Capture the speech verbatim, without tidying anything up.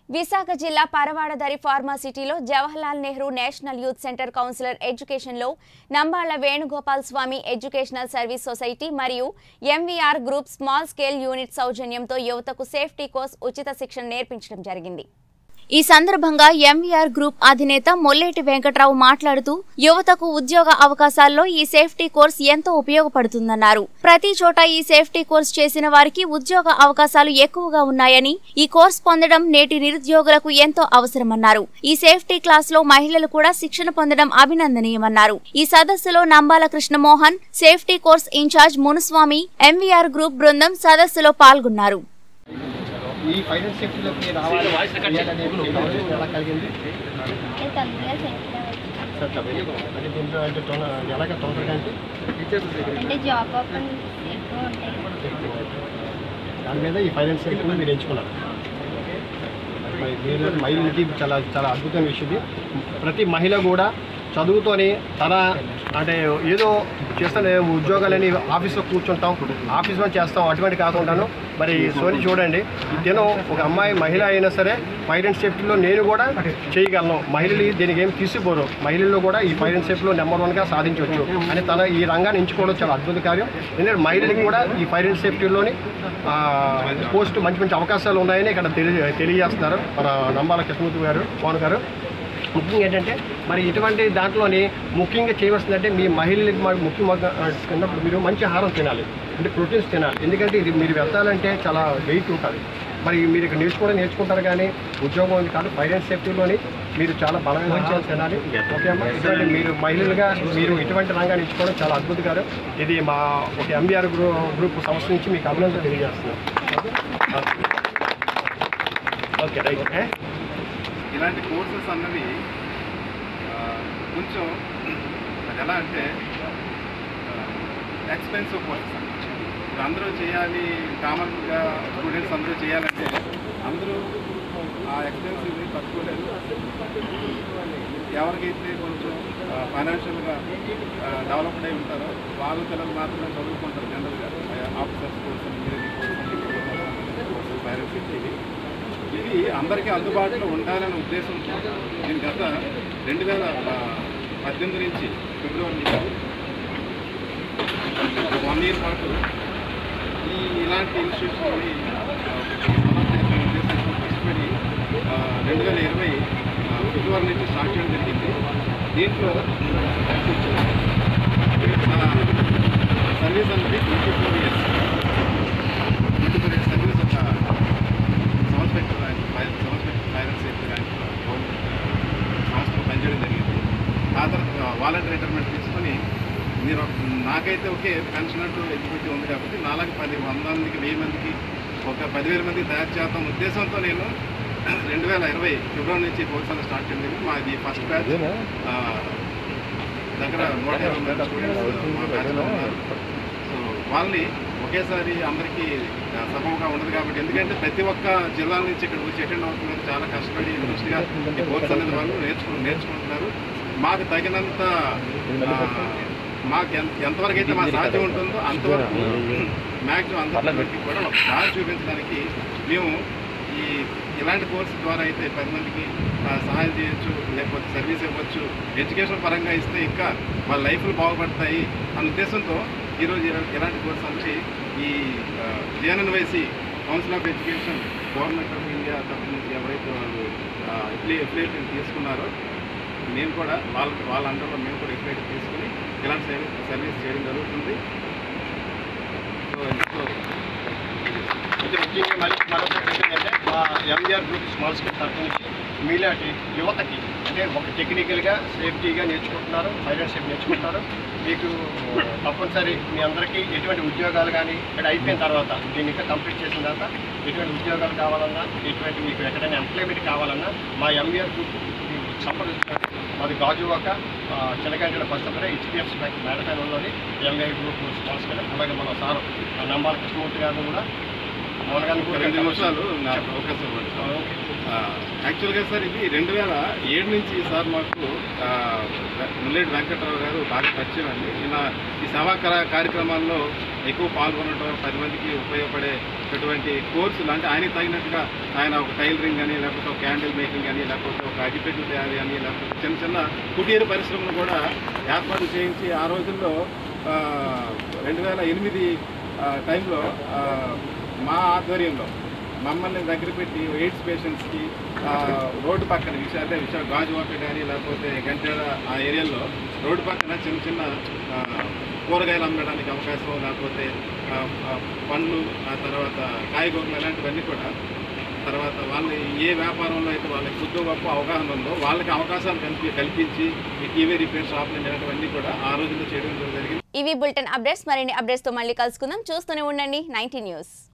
విశాఖ జిల్లా పరవాడదరి ఫార్మాసిటీలో Jawaharlal Nehru national youth centre councillor ఎడ్యుకేషన్లో Nambala Venugopal Swamy educational service society మరియు MVR group small scale unit సౌజన్యంతో యువతకు సేఫ్టీ కోర్స్ ఉచిత శిక్షణ నేర్పించడం జరిగింది. ఈ సందర్భంగా ఎంవీఆర్ గ్రూప్ అధినేత మొల్లేటి వెంకట్రావు మాట్లాడుతూ యువతకు ఉద్యోగ అవకాశాల్లో ఈ సేఫ్టీ కోర్స్ ఎంతో ఉపయోగపడుతుందన్నారు. ప్రతి చోట ఈ సేఫ్టీ కోర్స్ చేసిన వారికి ఉద్యోగ అవకాశాలు ఎక్కువగా ఉన్నాయని, ఈ కోర్స్ పొందడం నేటి నిరుద్యోగులకు ఎంతో అవసరమన్నారు. ఈ సేఫ్టీ క్లాస్ లో మహిళలు కూడా శిక్షణ పొందడం అభినందనీయమన్నారు. ఈ సదస్సులో Nambala Krishnamohan, safety course incharge Munuswamy, MVR group బృందం సదస్సులో పాల్గొన్నారు. ఈ ఫైనాన్స్ సెక్టర్లోకి రావాలి ఎలా కలిగింది అంటే దీంట్లో అంటే ఎలాగ తొందరగా అంటే జాబ్ దాని మీద ఈ ఫైనాన్స్ సెక్టర్ మీరు ఎంచుకున్నారు. మీరు మహిళలకి చాలా చాలా అద్భుతమైన విషయం. ప్రతి మహిళ కూడా చదువుతోని తన అంటే ఏదో చేస్తాను ఉద్యోగాలని ఆఫీస్లో కూర్చుంటాం, ఆఫీస్లో చేస్తాం, అటువంటి కాకుండాను మరి సోని చూడండి, నేను ఒక అమ్మాయి మహిళ అయినా సరే ఫైనాన్స్ సేఫ్టీలో నేను కూడా చేయగలను. మహిళలు దీనికి ఏం తీసిపోరు, మహిళల్లో కూడా ఈ ఫైనాన్స్ సేఫ్టీలో నెంబర్ వన్గా సాధించవచ్చు అని తన ఈ రంగాన్ని ఎంచుకోవడం చాలా అద్భుత కార్యం. ఎందుకంటే మహిళలకు కూడా ఈ ఫైనాన్స్ సేఫ్టీలోని పోస్ట్ మంచి మంచి అవకాశాలు ఉన్నాయని ఇక్కడ తెలియ తెలియజేస్తున్నారు మన నంబాల కృష్ణమూర్తి గారు, పవన్ గారు. ముఖ్యంగా ఏంటంటే మరి ఇటువంటి దాంట్లోని ముఖ్యంగా చేయవలసిందంటే మీ మహిళలకు ముఖ్యంగా తిన్నప్పుడు మీరు మంచి ఆహారం తినాలి, అంటే ప్రోటీన్స్ తినాలి. ఎందుకంటే ఇది మీరు వెళ్తాలంటే చాలా వెయిట్ ఉంటుంది. మరి మీరు ఇక్కడ నేర్చుకోవడం నేర్చుకుంటారు కానీ ఉద్యోగం ఉంది కాదు. ఫైనాన్స్ సేఫ్టీలోని మీరు చాలా బలమైన ఆహారం తినాలి. ఓకే అమ్మా, ఇటువంటి మీరు మహిళలుగా మీరు ఇటువంటి రంగాన్ని ఎంచుకోవడం చాలా అద్భుతకరం. ఇది మా ఒక ఎంబీఆర్ గ్రూ గ్రూప్ సంస్థ నుంచి మీకు అభినందన తెలియజేస్తున్నాం. Okay right. ఇలాంటి కోర్సెస్ అన్నవి కొంచెం అది ఎలా అంటే ఎక్స్పెన్సివ్ కోర్సెస్ అన్నమాట. ఇప్పుడు అందరూ చేయాలి, కామన్గా స్టూడెంట్స్ అందరూ చేయాలంటే అందరూ ఆ ఎక్స్పెన్సివ్ని తట్టుకోలేదు. ఎవరికైతే కొంచెం ఫైనాన్షియల్గా డెవలప్డ్ అయి ఉంటారో వాళ్ళ పిల్లలు మాత్రమే చదువుకుంటారు. జనరల్గా ఆఫీసర్స్ కోసం, ఇంజనీరింగ్ కోసం పేరెంట్స్ ఇచ్చేది ఇది అందరికీ అందుబాటులో ఉండాలనే ఉద్దేశంతో నేను గత రెండు వేల పద్దెనిమిది నుంచి ఫిబ్రవరి నుంచి వన్ ఇయర్ పాటు ఈ ఇలాంటి ఇన్స్టిట్యూట్స్ని ఉద్దేశంతో కష్టపడి రెండు వేల ఇరవై ఫిబ్రవరి నుంచి స్టార్ట్ చేయడం జరిగింది. దీంట్లో సర్వీస్ అనేది twenty four years twenty four years service ఒక సంవత్సరం సంవత్సరం ఫైనాన్స్ సేఫ్టీ కానీ సంవత్సరం పనిచేయడం జరిగింది. ఆ తర్వాత వాలంటీర్ రిటైర్మెంట్ తీసుకొని మీరు నాకైతే ఒకే పెన్షన్ అంటూ ఎగ్జిక్యూటివ్ ఉంది కాబట్టి నాలుగు పది వంద మందికి వెయ్యి మందికి ఒక పదివేల మందికి తయారు చేద్దాం ఉద్దేశంతో నేను రెండు వేల ఇరవై ఫిబ్రవరి నుంచి కోర్సులు స్టార్ట్ చేయడం జరిగింది. మాది ఫస్ట్ బ్యాచ్ దగ్గర నూట ఇరవై మంది స్టూడెంట్స్ మా బ్యాచ్లో ఉన్నారు. సో వాళ్ళని ఒకేసారి అందరికీ సమంగా ఉండదు కాబట్టి, ఎందుకంటే ప్రతి ఒక్క జిల్లాల నుంచి ఇక్కడ వచ్చి అటెండ్ అవుతున్నారు. చాలా కష్టపడి ఇంట్రెస్ట్గా ఈ కోర్స్ అనేది వాళ్ళు నేర్చుకు నేర్చుకుంటున్నారు. మాకు తగినంత మాకు ఎంత ఎంతవరకు అయితే మా సాధ్యం ఉంటుందో అంతవరకు మ్యాక్సిమం అంతవరకు కూడా ఒక దారి చూపించడానికి మేము ఈ ఇలాంటి కోర్సు ద్వారా అయితే పది మందికి సహాయం చేయొచ్చు, లేకపోతే సర్వీస్ ఇవ్వచ్చు, ఎడ్యుకేషన్ పరంగా ఇస్తే ఇంకా వాళ్ళ లైఫ్లు బాగుపడతాయి అన్న ఉద్దేశంతో ఈరోజు ఇలాంటి కోర్సు వచ్చి ఈ JNNYC council of education government of India తరఫు నుంచి ఎవరైతే వాళ్ళు ఎఫిలియేషన్ తీసుకున్నారో మేము కూడా వాళ్ళ వాళ్ళ అండర్లో మేము కూడా ఎఫిలియేషన్ తీసుకుని ఇలాంటి సర్వీస్ సర్వీస్ చేయడం జరుగుతుంది. సో అయితే ముఖ్యంగా మళ్ళీ మరొకటి ఏంటంటే మా ఎంవీఆర్ గ్రూప్ స్మాల్ స్కేల్ తరఫు నుంచి మీలాంటి యువతకి అంటే ఒక టెక్నికల్గా సేఫ్టీగా నేర్చుకుంటున్నారు, ఫైనాన్స్ సేఫ్టీ నేర్చుకుంటున్నారు. మీకు తప్పనిసరి మీ అందరికీ ఎటువంటి ఉద్యోగాలు కానీ ఇక్కడ అయిపోయిన తర్వాత దీన్ని ఇంకా కంప్లీట్ చేసిన తర్వాత ఎటువంటి ఉద్యోగాలు కావాలన్నా, ఎటువంటి మీకు ఎక్కడైనా ఎంప్లాయ్మెంట్ కావాలన్నా మా ఎంవీఆర్ గ్రూప్ సంప్రదించారు. మాది గాజువాక చిలకంజల బస్ దగ్గర హెచ్డిఎఫ్సి బ్యాంక్ మేడపైనలోని ఎంవీఆర్ గ్రూప్ స్మాల్ స్కేల్. అలాగే మన సార్ నంబాల కృష్ణమూర్తి గారిని కూడా మౌన గారిని రెండు నిమిషాలు నా ఫోకస్ యాక్చువల్గా సార్ ఇది రెండు వేల ఏడు నుంచి సార్ మాకు ముల్లేటి వెంకట్రావు గారు బాగా పరిచయం అండి. ఈయన ఈ సేవా కార్యక్రమాల్లో ఎక్కువ పాల్గొనడం, పది మందికి ఉపయోగపడేటటువంటి కోర్సులు అంటే ఆయనకి తగినట్టుగా ఆయన ఒక టైలరింగ్ అని, లేకపోతే ఒక క్యాండిల్ మేకింగ్ అని, లేకపోతే ఒక అగ్గిపెట్టెలు తయారీ అని, లేకపోతే చిన్న చిన్న కుటీర పరిశ్రమలు కూడా ఏర్పాటు చేయించి ఆ రోజుల్లో రెండు వేల ఎనిమిది టైంలో మా ఆధ్వర్యంలో మమ్మల్ని దగ్గర పెట్టి ఎయిడ్స్ పేషెంట్స్కి రోడ్డు పక్కన విష అంటే విష గాజువాక కానీ లేకపోతే గంటేడ ఆ ఏరియాలో రోడ్డు పక్కన చిన్న చిన్న కూరగాయలు అమ్మడానికి అవకాశం, లేకపోతే పండ్లు, ఆ తర్వాత కాయగూరలు ఇలాంటివన్నీ కూడా, తర్వాత వాళ్ళు ఏ వ్యాపారంలో అయితే వాళ్ళకి కొద్ది గొప్ప అవగాహన ఉందో వాళ్ళకి అవకాశాలు కల్పి కల్పించి ఈ టీవీ రిపేర్ షాప్లు ఇలాంటివన్నీ కూడా ఆ రోజుల్లో చేయడం జరిగింది. ఇవి బులెటిన్ అప్డేట్స్. మరిన్ని అప్డేట్స్తో మళ్ళీ కలుసుకుందాం. చూస్తూనే ఉండండి నైన్టీ న్యూస్.